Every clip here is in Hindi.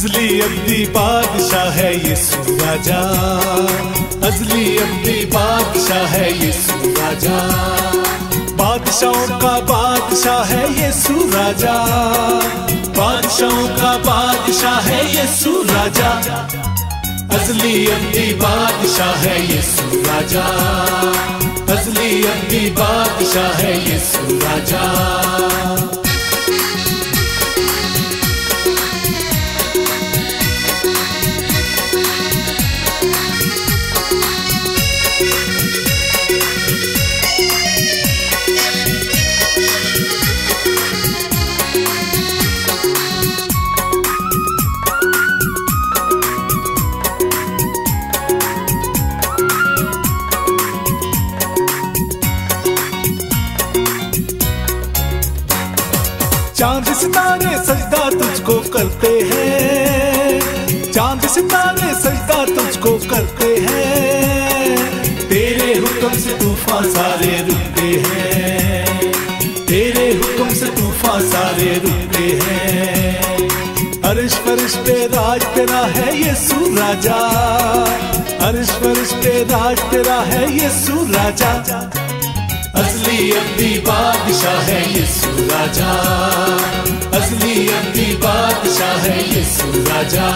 अज़ली अब्दी बादशाह है यीशु राजा, अज़ली अब्दी बादशाह है यीशु राजा। बादशाहों का बादशाह है यीशु राजा, बादशाहों का बादशाह है यीशु राजा। अज़ली अब्दी बादशाह है यीशु राजा, अज़ली अब्दी बादशाह है यीशु राजा। चांद सितारे सजदा तुझको करते हैं, चांद सितारे सजदा तुझको करते हैं। तेरे हुक्म से तूफान सारे रुकते हैं, तेरे हुक्म से तूफान सारे रुकते हैं। अर्श फर्श पे राज तेरा है यीशु राजा, अर्श फर्श पे राज तेरा है यीशु राजा। अज़ली अब्दी बादशाह है यीशु राजा, अज़ली अब्दी बादशाह है यीशु राजा।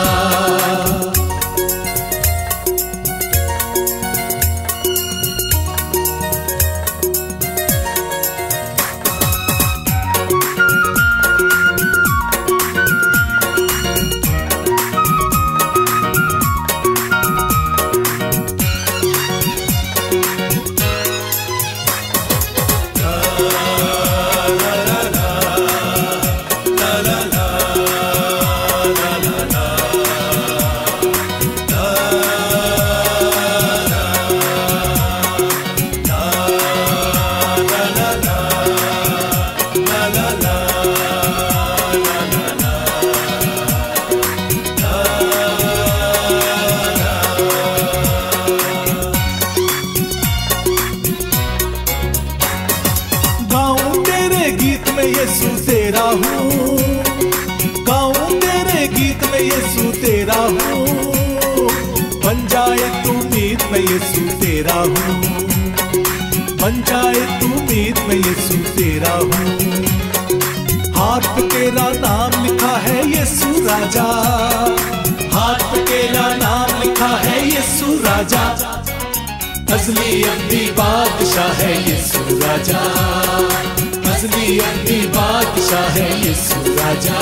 यीशु तेरा हूँ, गाऊं तेरे गीत में यीशु तेरा हूँ। बन जाए तू मीत में यीशु तेरा हूँ, बन जाए तू मीत में यीशु तेरा हूँ। हाथ पे तेरा नाम लिखा है यीशु राजा, हाथ पे तेरा नाम लिखा है यीशु राजा। अज़ली अब्दी बादशाह है यीशु राजा, अज़ली अब्दी बादशाह है यीशु राजा।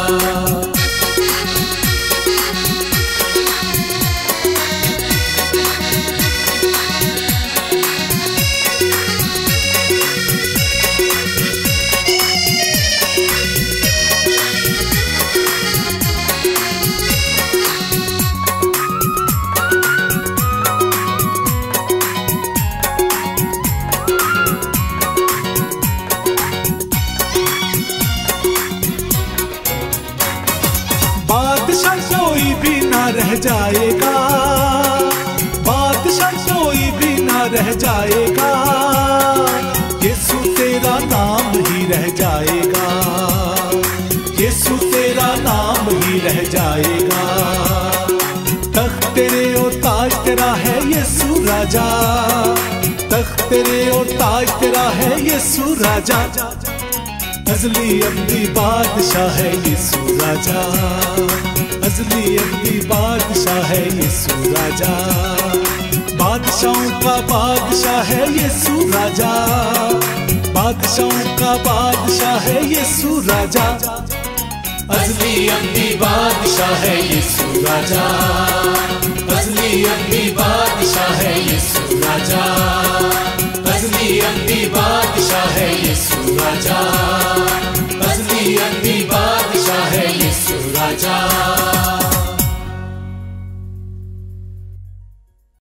बादशाह कोई भी ना रह जाएगा, बादशाह कोई भी ना रह जाएगा। यीशु तेरा नाम ही रह जाएगा, यीशु तेरा नाम ही रह जाएगा। तख्त तेरे और ताज तेरा है यीशु राजा, तख्त तेरे और ताज तेरा है यीशु राजा। अज़ली अब्दी बादशाह है यीशु राजा, अज़ली अब्दी बादशाह है यीशु राजा। बादशाहों का बादशाह है यीशु राजा, बादशाहों का बादशाह है यीशु राजा। अज़ली अब्दी बादशाह है यीशु राजा, अज़ली अब्दी बादशाह है यीशु राजा। अज़ली अब्दी बादशाह है यीशु राजा, अज़ली अब्दी बादशाह है यीशु राजा।